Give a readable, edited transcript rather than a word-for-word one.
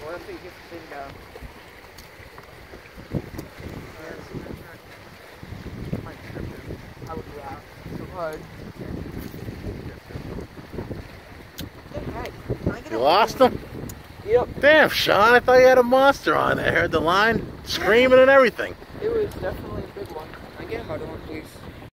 Well, until you get the thing down. I would laugh so hard. Okay. Can I get You lost him? Yep. Damn, Sean, I thought you had a monster on there. I heard the line screaming and everything. It was definitely a big one. Can I get a harder one, please?